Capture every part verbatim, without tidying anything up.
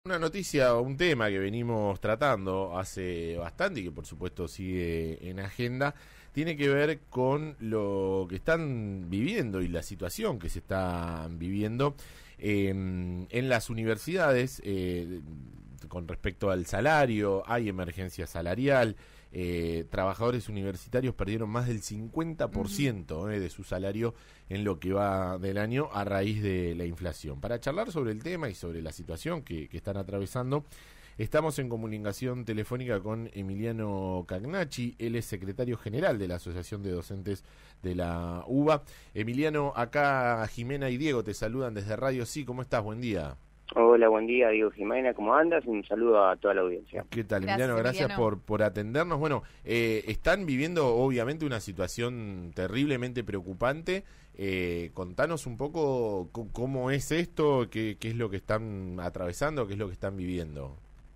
Una noticia, un tema que venimos tratando hace bastante y que por supuesto sigue en agenda, tiene que ver con lo que están viviendo y la situación que se está viviendo eh, en las universidades eh, con respecto al salario. Hay emergencia salarial. Eh, trabajadores universitarios perdieron más del cincuenta por ciento eh, de su salario en lo que va del año a raíz de la inflación. Para charlar sobre el tema y sobre la situación que, que están atravesando, estamos en comunicación telefónica con Emiliano Cagnacci. Él es secretario general de la Asociación de Docentes de la UBA. Emiliano, acá Jimena y Diego te saludan desde Radio Sí. ¿Cómo estás? Buen día. Hola, buen día, Diego, Jimena, ¿cómo andas? Un saludo a toda la audiencia. ¿Qué tal, Gracias, Emiliano? Gracias Emiliano. por, por atendernos. Bueno, eh, están viviendo obviamente una situación terriblemente preocupante. Eh, contanos un poco c- cómo es esto, qué, qué es lo que están atravesando, qué es lo que están viviendo.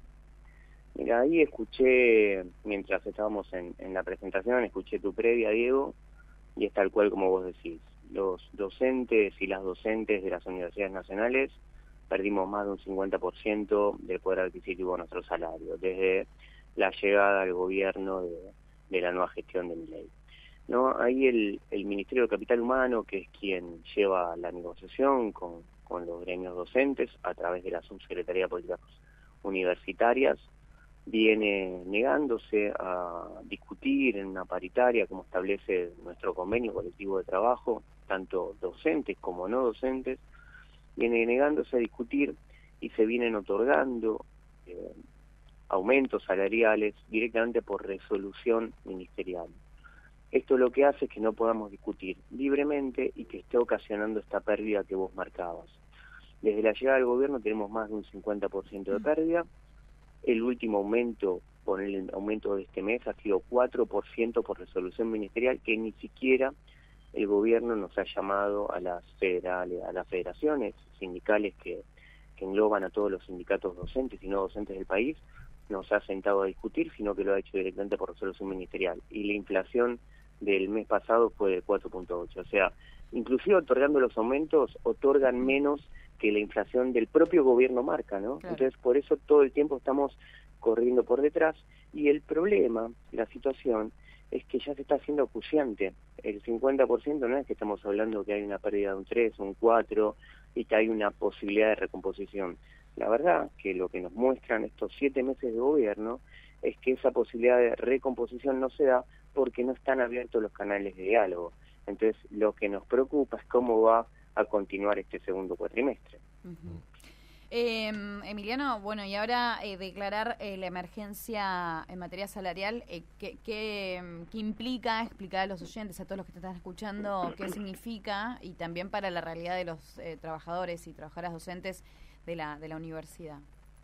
Mira, ahí escuché, mientras estábamos en, en la presentación, escuché tu previa, Diego, y es tal cual como vos decís. Los docentes y las docentes de las universidades nacionales perdimos más de un cincuenta por ciento del poder adquisitivo de nuestro salario, desde la llegada al gobierno de, de la nueva gestión de Milei. ¿No? Ahí el, el Ministerio de Capital Humano, que es quien lleva la negociación con, con los gremios docentes a través de la Subsecretaría de Políticas Universitarias, viene negándose a discutir en una paritaria como establece nuestro convenio colectivo de trabajo, tanto docentes como no docentes, viene negándose a discutir y se vienen otorgando eh, aumentos salariales directamente por resolución ministerial. Esto lo que hace es que no podamos discutir libremente y que esté ocasionando esta pérdida que vos marcabas. Desde la llegada del gobierno tenemos más de un cincuenta por ciento de pérdida. El último aumento, por el aumento de este mes, ha sido cuatro por ciento por resolución ministerial, que ni siquiera el gobierno nos ha llamado a las federales, a las federaciones sindicales que, que engloban a todos los sindicatos docentes y no docentes del país, nos ha sentado a discutir, sino que lo ha hecho directamente por resolución ministerial. Y la inflación del mes pasado fue de cuatro punto ocho. O sea, inclusive otorgando los aumentos, otorgan menos que la inflación del propio gobierno marca, ¿no? Claro. Entonces, por eso todo el tiempo estamos corriendo por detrás. Y el problema, la situación, es que ya se está haciendo acuciante. El cincuenta por ciento no es que estamos hablando que hay una pérdida de un tres, un cuatro, y que hay una posibilidad de recomposición. La verdad que lo que nos muestran estos siete meses de gobierno es que esa posibilidad de recomposición no se da porque no están abiertos los canales de diálogo. Entonces, lo que nos preocupa es cómo va a continuar este segundo cuatrimestre. Uh-huh. Eh, Emiliano, bueno, y ahora eh, declarar eh, la emergencia en materia salarial, eh, ¿qué, qué, ¿qué implica? Explicar a los oyentes, a todos los que te están escuchando, qué significa y también para la realidad de los eh, trabajadores y trabajadoras docentes de la, de la universidad.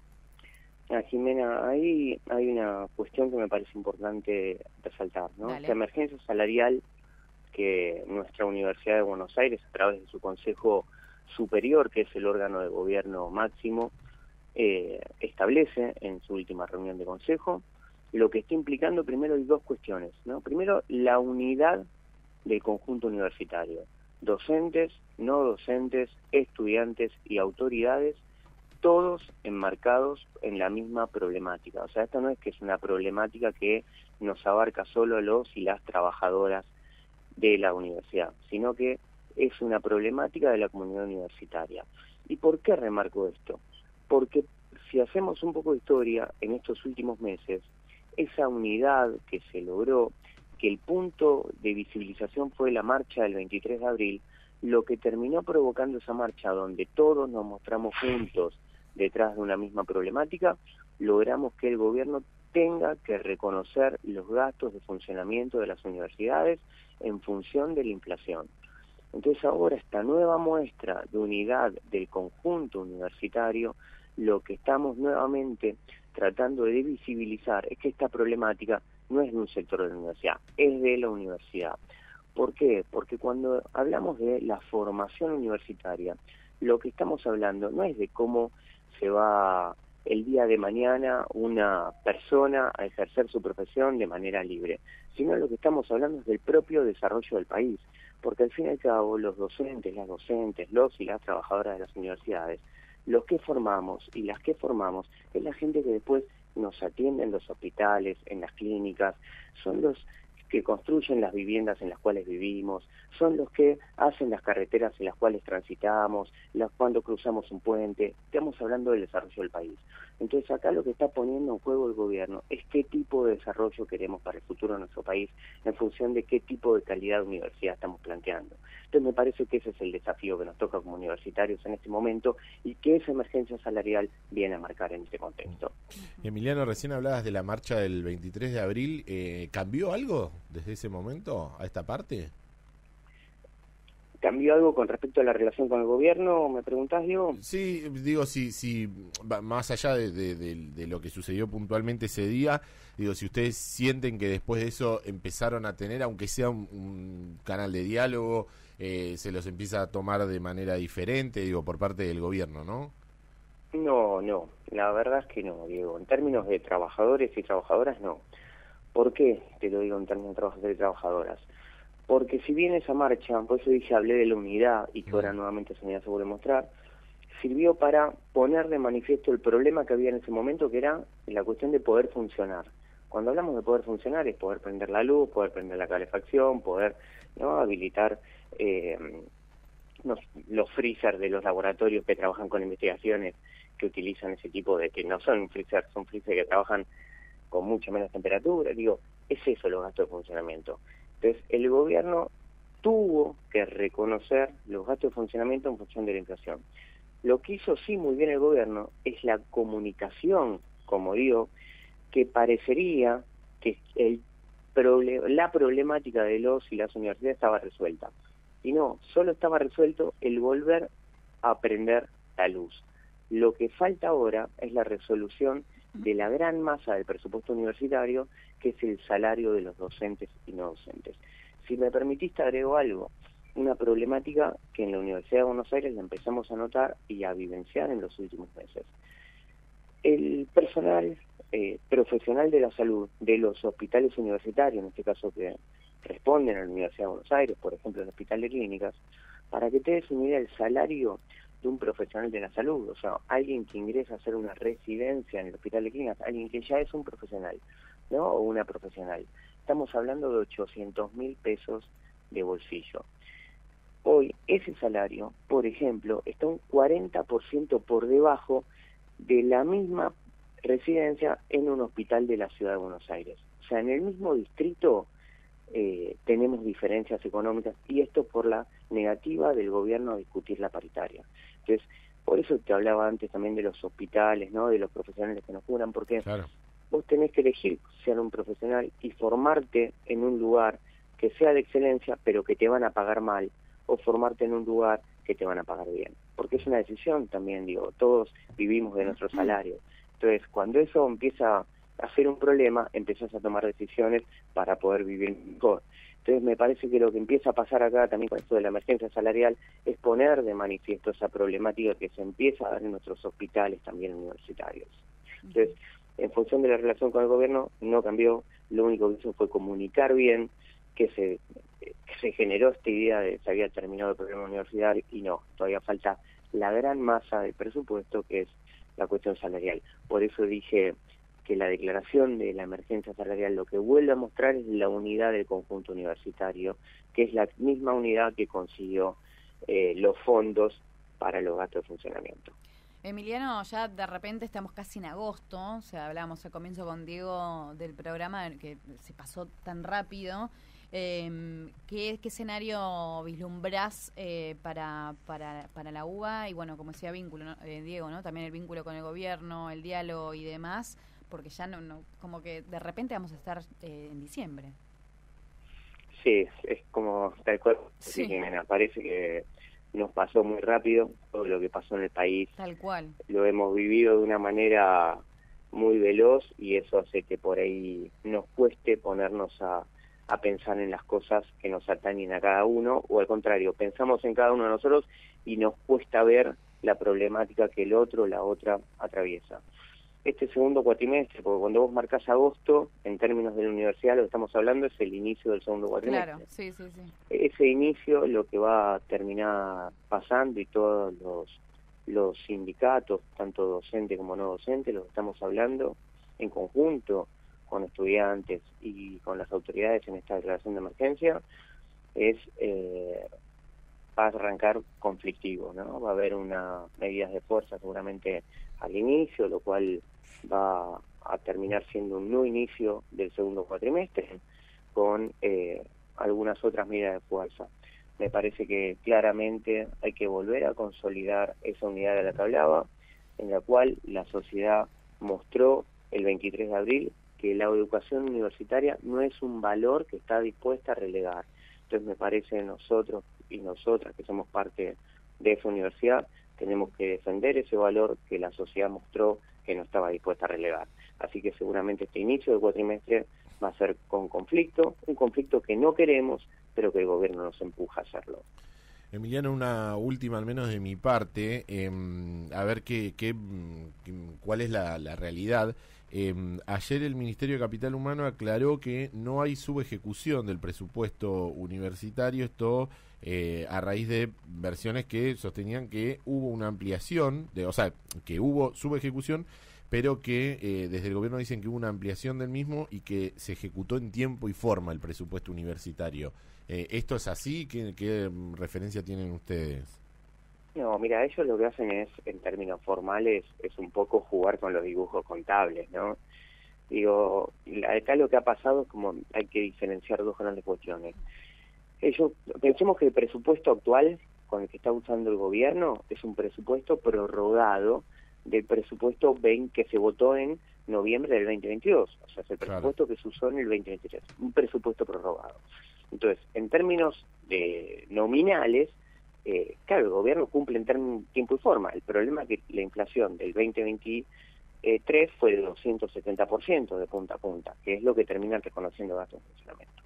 Ah, Jimena, ahí hay una cuestión que me parece importante resaltar, ¿no? Dale. La emergencia salarial que nuestra Universidad de Buenos Aires, a través de su Consejo Superior, que es el órgano de gobierno máximo, eh, establece en su última reunión de consejo, lo que está implicando primero hay dos cuestiones, ¿no? Primero, la unidad del conjunto universitario, docentes, no docentes, estudiantes y autoridades, todos enmarcados en la misma problemática. O sea, esto no es que es una problemática que nos abarca solo a los y las trabajadoras de la universidad, sino que es una problemática de la comunidad universitaria. ¿Y por qué remarco esto? Porque si hacemos un poco de historia en estos últimos meses, esa unidad que se logró, que el punto de visibilización fue la marcha del veintitrés de abril, lo que terminó provocando esa marcha donde todos nos mostramos juntos detrás de una misma problemática, logramos que el gobierno tenga que reconocer los gastos de funcionamiento de las universidades en función de la inflación. Entonces ahora esta nueva muestra de unidad del conjunto universitario, lo que estamos nuevamente tratando de visibilizar es que esta problemática no es de un sector de la universidad, es de la universidad. ¿Por qué? Porque cuando hablamos de la formación universitaria, lo que estamos hablando no es de cómo se va el día de mañana una persona a ejercer su profesión de manera libre, sino lo que estamos hablando es del propio desarrollo del país, porque al fin y al cabo los docentes, las docentes, los y las trabajadoras de las universidades los que formamos y las que formamos es la gente que después nos atiende en los hospitales, en las clínicas, son los que construyen las viviendas en las cuales vivimos, son los que hacen las carreteras en las cuales transitamos, las, cuando cruzamos un puente. Estamos hablando del desarrollo del país. Entonces acá lo que está poniendo en juego el gobierno es qué tipo de desarrollo queremos para el futuro de nuestro país en función de qué tipo de calidad de universidad estamos planteando. Entonces me parece que ese es el desafío que nos toca como universitarios en este momento y que esa emergencia salarial viene a marcar en este contexto. Emiliano, recién hablabas de la marcha del veintitrés de abril. Eh, ¿Cambió algo desde ese momento a esta parte? ¿Cambió algo con respecto a la relación con el gobierno? ¿Me preguntás, Diego? Sí, digo, si, si más allá de, de, de, de lo que sucedió puntualmente ese día, digo, si ustedes sienten que después de eso empezaron a tener, aunque sea un, un canal de diálogo, eh, se los empieza a tomar de manera diferente, digo, por parte del gobierno, ¿no? No, no, la verdad es que no, Diego. En términos de trabajadores y trabajadoras, no. ¿Por qué te lo digo en términos de trabajadores y trabajadoras? Porque si bien esa marcha, por eso dije, hablé de la unidad y que ahora nuevamente esa unidad se vuelve a mostrar, sirvió para poner de manifiesto el problema que había en ese momento, que era la cuestión de poder funcionar. Cuando hablamos de poder funcionar es poder prender la luz, poder prender la calefacción, poder no habilitar eh, los, los freezers de los laboratorios que trabajan con investigaciones que utilizan ese tipo de, que no son freezers, son freezers que trabajan con mucha menos temperatura. Digo, es eso los gastos de funcionamiento. Entonces, el gobierno tuvo que reconocer los gastos de funcionamiento en función de la inflación. Lo que hizo sí muy bien el gobierno es la comunicación, como digo, que parecería que el proble- la problemática de los y las universidades estaba resuelta. Y no, solo estaba resuelto el volver a prender la luz. Lo que falta ahora es la resolución de la gran masa del presupuesto universitario, que es el salario de los docentes y no docentes. Si me permitiste, agrego algo, una problemática que en la Universidad de Buenos Aires la empezamos a notar y a vivenciar en los últimos meses. El personal eh, profesional de la salud de los hospitales universitarios, en este caso que responden a la Universidad de Buenos Aires, por ejemplo el Hospital de Clínicas, para que te des una idea, el salario de un profesional de la salud, o sea, alguien que ingresa a hacer una residencia en el Hospital de Clínicas, alguien que ya es un profesional, ¿no? O una profesional. Estamos hablando de ochocientos mil pesos de bolsillo. Hoy ese salario, por ejemplo, está un cuarenta por ciento por debajo de la misma residencia en un hospital de la Ciudad de Buenos Aires. O sea, en el mismo distrito eh, tenemos diferencias económicas, y esto por la negativa del gobierno a discutir la paritaria. Entonces, por eso te hablaba antes también de los hospitales, ¿no? De los profesionales que nos curan, porque claro, vos tenés que elegir ser un profesional y formarte en un lugar que sea de excelencia, pero que te van a pagar mal, o formarte en un lugar que te van a pagar bien. Porque es una decisión también, digo, todos vivimos de nuestro salario. Entonces, cuando eso empieza a ser un problema, empezás a tomar decisiones para poder vivir mejor. Entonces, me parece que lo que empieza a pasar acá también con esto de la emergencia salarial es poner de manifiesto esa problemática que se empieza a dar en nuestros hospitales también universitarios. Entonces, en función de la relación con el gobierno, no cambió, lo único que hizo fue comunicar bien que se, que se generó esta idea de que se había terminado el programa universitario, y no, todavía falta la gran masa del presupuesto, que es la cuestión salarial. Por eso dije que la declaración de la emergencia salarial lo que vuelve a mostrar es la unidad del conjunto universitario, que es la misma unidad que consiguió eh, los fondos para los gastos de funcionamiento. Emiliano, ya de repente estamos casi en agosto, o sea, hablábamos al comienzo con Diego del programa que se pasó tan rápido. Eh, ¿qué, ¿Qué escenario vislumbrás eh, para, para, para la U B A? Y bueno, como decía vínculo, ¿no? eh, Diego, ¿no? También el vínculo con el gobierno, el diálogo y demás, porque ya no, no como que de repente vamos a estar eh, en diciembre. Sí, es como tal cual. Sí. Sí, Jimena, parece que nos pasó muy rápido todo lo que pasó en el país. Tal cual. Lo hemos vivido de una manera muy veloz, y eso hace que por ahí nos cueste ponernos a a pensar en las cosas que nos atañen a cada uno, o al contrario, pensamos en cada uno de nosotros y nos cuesta ver la problemática que el otro o la otra atraviesa. Este segundo cuatrimestre, porque cuando vos marcás agosto, en términos de la universidad, lo que estamos hablando es el inicio del segundo cuatrimestre. Claro, sí, sí, sí. Ese inicio, lo que va a terminar pasando, y todos los los sindicatos, tanto docentes como no docentes, los estamos hablando en conjunto con estudiantes y con las autoridades en esta declaración de emergencia, es eh, va a arrancar conflictivo, ¿no? Va a haber una medidas de fuerza seguramente al inicio, lo cual va a terminar siendo un no inicio del segundo cuatrimestre, con eh, algunas otras medidas de fuerza. Me parece que claramente hay que volver a consolidar esa unidad de la que hablaba, en la cual la sociedad mostró el veintitrés de abril que la educación universitaria no es un valor que está dispuesta a relegar. Entonces me parece nosotros y nosotras que somos parte de esa universidad tenemos que defender ese valor que la sociedad mostró que no estaba dispuesta a relegar. Así que seguramente este inicio del cuatrimestre va a ser con conflicto, un conflicto que no queremos, pero que el gobierno nos empuja a hacerlo. Emiliano, una última al menos de mi parte, eh, a ver qué, qué, cuál es la, la realidad. Eh, ayer el Ministerio de Capital Humano aclaró que no hay subejecución del presupuesto universitario, esto eh, a raíz de versiones que sostenían que hubo una ampliación, de, o sea, que hubo subejecución, pero que eh, desde el gobierno dicen que hubo una ampliación del mismo y que se ejecutó en tiempo y forma el presupuesto universitario. Eh, ¿Esto es así? ¿Qué, qué referencia tienen ustedes? No, mira, ellos lo que hacen es, en términos formales, es un poco jugar con los dibujos contables, ¿no? Digo, acá lo que ha pasado es como hay que diferenciar dos grandes cuestiones. Ellos, pensemos que el presupuesto actual con el que está usando el gobierno es un presupuesto prorrogado del presupuesto veinte que se votó en noviembre del veinte veintidós, o sea, es el presupuesto claro. que se usó en el veinte veintitrés, un presupuesto prorrogado. Entonces, en términos de nominales, eh, claro, el gobierno cumple en tiempo y forma. El problema es que la inflación del veinte veintitrés fue de doscientos setenta por ciento de punta a punta, que es lo que terminan reconociendo gastos de funcionamiento.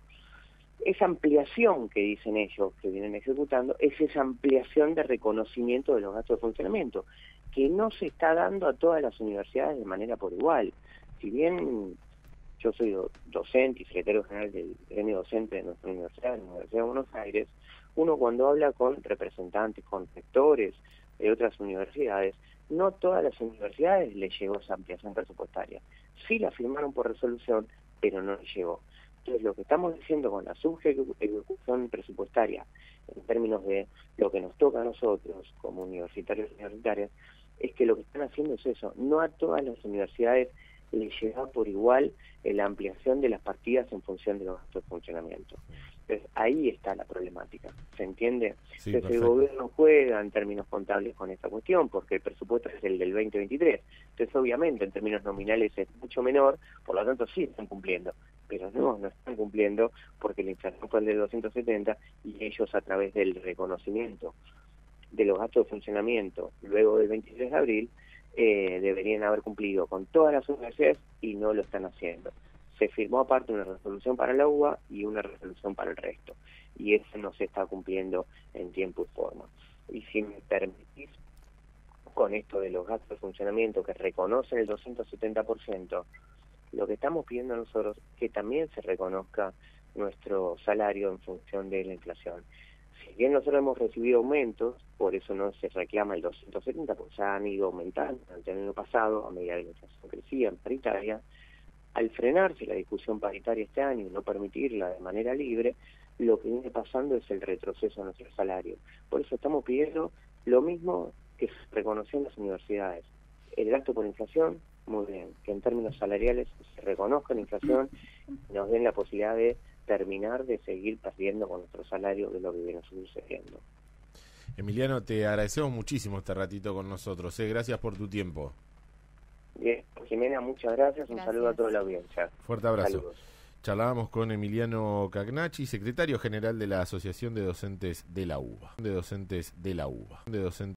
Esa ampliación que dicen ellos, que vienen ejecutando, es esa ampliación de reconocimiento de los gastos de funcionamiento, que no se está dando a todas las universidades de manera por igual. Si bien yo soy do docente y secretario general del gremio docente de nuestra universidad, de la Universidad de Buenos Aires, uno cuando habla con representantes, con rectores de otras universidades, no todas las universidades les llegó esa ampliación presupuestaria. Sí la firmaron por resolución, pero no les llegó. Entonces lo que estamos diciendo con la subejecución presupuestaria, en términos de lo que nos toca a nosotros como universitarios y universitarias, es que lo que están haciendo es eso, no a todas las universidades les llega por igual la ampliación de las partidas en función de los gastos de funcionamiento. Entonces ahí está la problemática, ¿se entiende? Sí, Entonces perfecto. El gobierno juega en términos contables con esta cuestión, porque el presupuesto es el del veinte veintitrés, entonces obviamente en términos nominales es mucho menor, por lo tanto sí están cumpliendo, pero no, no están cumpliendo porque la inflación fue el de doscientos setenta y ellos a través del reconocimiento de los gastos de funcionamiento luego del veintitrés de abril, Eh, deberían haber cumplido con todas las universidades y no lo están haciendo. Se firmó aparte una resolución para la U B A y una resolución para el resto, y eso no se está cumpliendo en tiempo y forma. Y si me permitís, con esto de los gastos de funcionamiento que reconocen el doscientos setenta por ciento, lo que estamos pidiendo nosotros es que también se reconozca nuestro salario en función de la inflación. Si bien nosotros hemos recibido aumentos, por eso no se reclama el doscientos setenta, porque ya han ido aumentando durante el año pasado, a medida que la inflación crecía en paritaria, al frenarse la discusión paritaria este año y no permitirla de manera libre, lo que viene pasando es el retroceso de nuestro salario. Por eso estamos pidiendo lo mismo que se reconoció en las universidades. El gasto por inflación, muy bien, que en términos salariales se reconozca la inflación y nos den la posibilidad de terminar de seguir perdiendo con nuestro salario de lo que viene sucediendo. Emiliano, te agradecemos muchísimo este ratito con nosotros, ¿eh? Gracias por tu tiempo. Bien, Jimena, muchas gracias, un Gracias. saludo a toda la audiencia. Fuerte abrazo. Saludos. Charlábamos con Emiliano Cagnacci, secretario general de la Asociación de Docentes de la U B A. De Docentes de la U B A. De docentes